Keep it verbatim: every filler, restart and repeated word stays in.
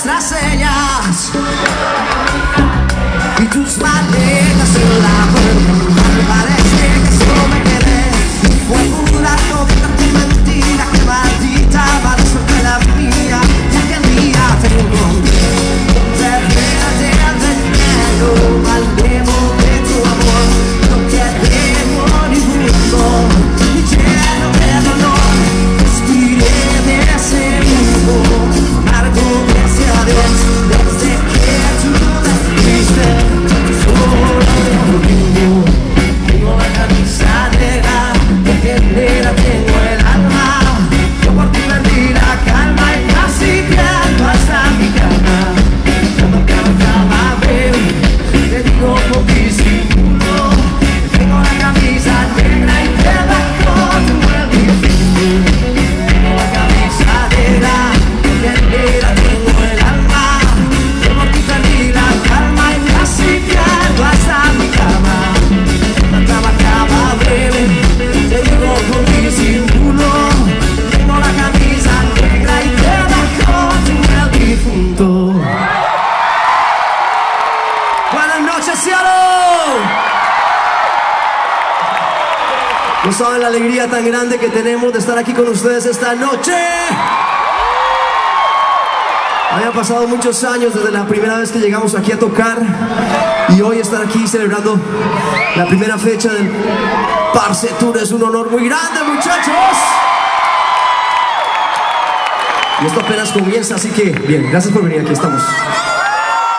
nuestras señas y tus maletas en la puerta. Me parece que solo me quedé. Fue un rato de tanta mentira, que maldita mala suerte la mía. Y aquel día te encontré, te verde al veneno, maldebo de tu amor. No te debo ni mundo, ni lleno de dolor. Respiré de ese mundo amargo, gracias a Dios, desde que tú me fuiste. Solo conmigo tengo la camisa negra, porque negra tengo el alma. Yo por ti perdí la calma y casi pierdo hasta mi cama. Cuando cantaba, baby, te digo por ti sin mundo. Tengo la camisa negra y debajo tengo el difunto. Tengo la camisa negra, porque negra tengo el alma. Yo por ti perdí la calma y casi pierdo hasta mi cama. Cuando cantaba, baby, te digo por ti sin mundo. Tengo la camisa negra y debajo tengo el difunto. Buenas noches, Seattle. No saben la alegría tan grande que tenemos de estar aquí con ustedes esta noche. Habían pasado muchos años desde la primera vez que llegamos aquí a tocar, y hoy estar aquí celebrando la primera fecha del Parce Tour es un honor muy grande, muchachos. Y esto apenas comienza, así que bien, gracias por venir, aquí estamos.